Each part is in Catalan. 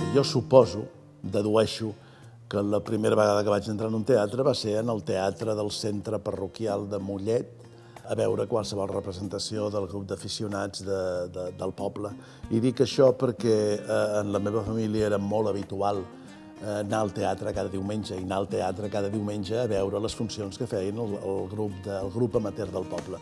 Jo suposo, dedueixo, que la primera vegada que vaig entrar en un teatre va ser en el teatre del centre parroquial de Mollet, a veure qualsevol representació del grup d'aficionats del poble. I dic això perquè en la meva família era molt habitual anar al teatre cada diumenge i anar al teatre cada diumenge a veure les funcions que feien el grup amateur del poble.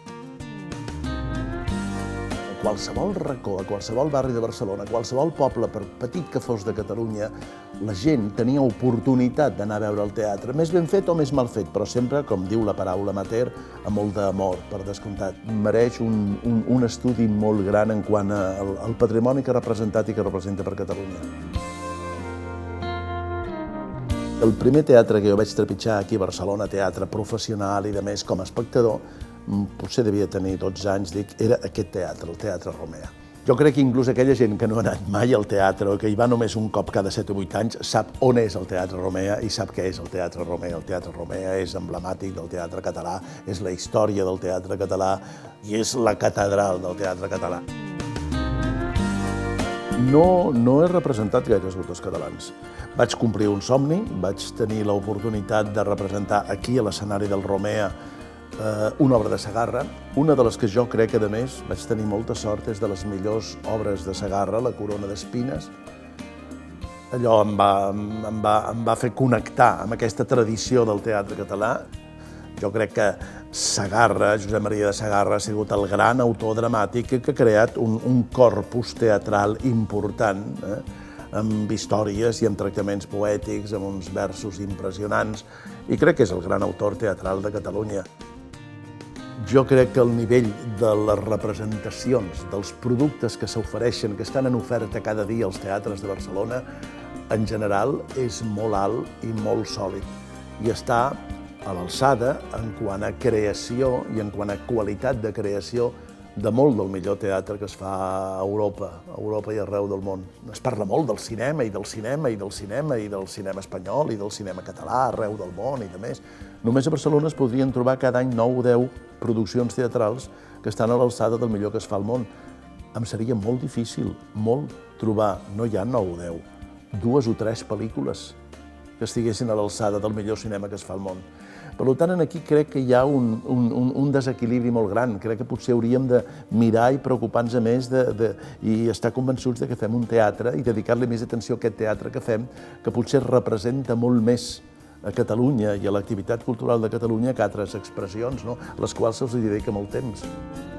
A qualsevol racó, a qualsevol barri de Barcelona, a qualsevol poble, per petit que fos de Catalunya, la gent tenia oportunitat d'anar a veure el teatre, més ben fet o més mal fet, però sempre, com diu la paraula amateur, amb molt d'amor, per descomptat. Mereix un estudi molt gran en quant al patrimoni que ha representat i que representa per Catalunya. El primer teatre que jo vaig trepitjar aquí a Barcelona, teatre professional i de més com a espectador, potser devia tenir 12 anys, era aquest teatre, el Teatre Romea. Jo crec que inclús aquella gent que no ha anat mai al teatre o que hi va només un cop cada 7 o 8 anys sap on és el Teatre Romea i sap què és el Teatre Romea. El Teatre Romea és emblemàtic del teatre català, és la història del teatre català i és la catedral del teatre català. No he representat gaires autors catalans. Vaig complir un somni, vaig tenir l'oportunitat de representar aquí a l'escenari del Romea una obra de Segarra, una de les que jo crec que, a més, vaig tenir molta sort, és de les millors obres de Segarra, La corona d'espines. Allò em va fer connectar amb aquesta tradició del teatre català. Jo crec que Segarra, Josep Maria de Segarra, ha sigut el gran autor dramàtic que ha creat un corpus teatral important, amb històries i amb tractaments poètics, amb uns versos impressionants, i crec que és el gran autor teatral de Catalunya. Jo crec que el nivell de les representacions, dels productes que s'ofereixen, que estan en oferta cada dia als teatres de Barcelona, en general és molt alt i molt sòlid. I està a l'alçada en quant a creació i en quant a qualitat de creació de molt del millor teatre que es fa a Europa i arreu del món. Es parla molt del cinema i del cinema i del cinema i del cinema espanyol i del cinema català arreu del món i de més. Només a Barcelona es podrien trobar cada any 9 o 10 produccions teatrals que estan a l'alçada del millor que es fa al món. Em seria molt difícil, trobar, no hi ha 9 o 10, 2 o 3 pel·lícules que estiguessin a l'alçada del millor cinema que es fa al món. Per tant, aquí crec que hi ha un desequilibri molt gran. Crec que potser hauríem de mirar i preocupar-nos més i estar convençuts que fem un teatre i dedicar-li més atenció a aquest teatre que fem, que potser representa molt més a Catalunya i a l'activitat cultural de Catalunya que altres expressions, a les quals se'ls dedica molt temps.